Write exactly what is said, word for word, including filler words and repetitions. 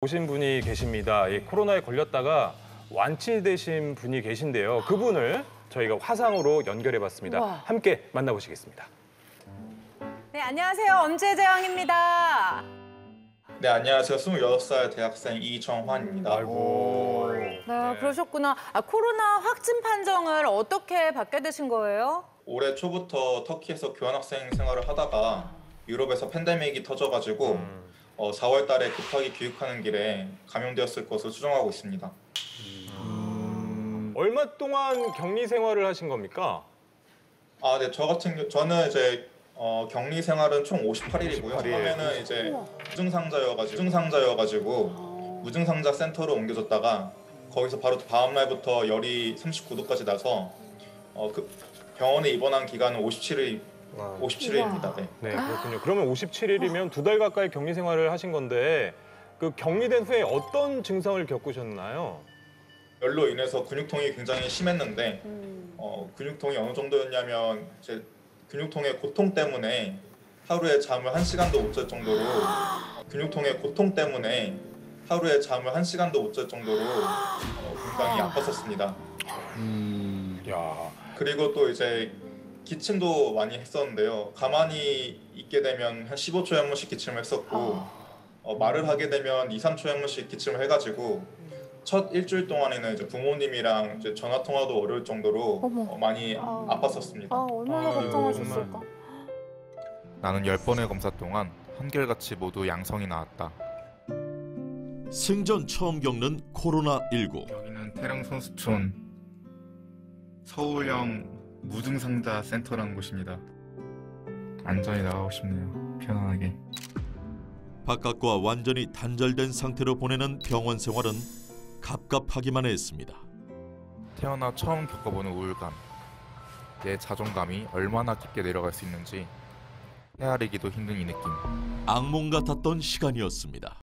오신 분이 계십니다. 이 코로나에 걸렸다가 완치되신 분이 계신데요. 그분을 저희가 화상으로 연결해봤습니다. 우와. 함께 만나보시겠습니다. 네, 안녕하세요. 엄지재왕입니다. 네, 안녕하세요. 스물여덟 살 대학생 이정환입니다. 아이고. 네, 그러셨구나. 아, 코로나 확진 판정을 어떻게 받게 되신 거예요? 올해 초부터 터키에서 교환학생 생활을 하다가 유럽에서 팬데믹이 터져가지고 음. 어, 사월 달에 급하게 귀국하는 길에 감염되었을 것으로 추정하고 있습니다. 얼마 동안 격리 생활을 하신 겁니까? 아, 네, 저 같은 경우 저는 이제 어, 격리 생활은 총 오십팔 일이고요. 오십팔 일. 처음에는 이제 무증상자여가지고 무증상자여가지고 무증상자 센터로 옮겨졌다가 거기서 바로 다음 날부터 열이 삼십구 도까지 나서 어, 그 병원에 입원한 기간은 오십칠 일 오십칠 일입니다. 네. 네, 그렇군요. 그러면 오십칠 일이면 두 달 가까이 격리 생활을 하신 건데 그 격리된 후에 어떤 증상을 겪으셨나요? 열로 인해서 근육통이 굉장히 심했는데 음. 어, 근육통이 어느 정도였냐면 제 근육통의 고통 때문에 하루에 잠을 한 시간도 못 잘 정도로 어, 근육통의 고통 때문에 하루에 잠을 한 시간도 못 잘 정도로 어, 굉장히 아팠었습니다. 음, 야, 그리고 또 이제 기침도 많이 했었는데요. 가만히 있게 되면 한 십오 초에 한 번씩 기침을 했었고 어, 말을 하게 되면 이, 삼 초에 한 번씩 기침을 해가지고 첫 일주일 동안에는 이제 부모님이랑 이제 전화 통화도 어려울 정도로 어, 많이 아. 아팠었습니다. 아, 얼마나 아유, 걱정하셨을까. 나는 열 번의 검사 동안 한결같이 모두 양성이 나왔다. 생전 처음 겪는 코로나 일구. 여기는 태릉 선수촌 서울형 무증상자 센터라는 곳입니다. 안전히 나가고 싶네요. 편안하게. 바깥과 완전히 단절된 상태로 보내는 병원 생활은 갑갑하기만 했습니다. 태어나 처음 겪어보는 우울감. 내 자존감이 얼마나 깊게 내려갈 수 있는지 헤아리기도 힘든 이 느낌. 악몽 같았던 시간이었습니다.